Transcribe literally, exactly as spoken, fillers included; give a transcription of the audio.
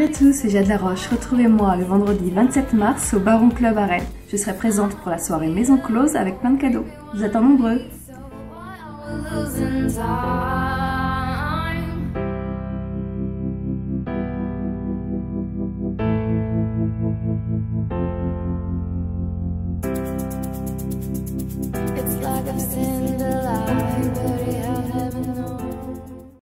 à tous, c'est Jade Laroche. Retrouvez-moi le vendredi vingt-sept mars au Baron Club à Rennes. Je serai présente pour la soirée Maison Close avec plein de cadeaux. Vous êtes nombreux. It's like I've sinned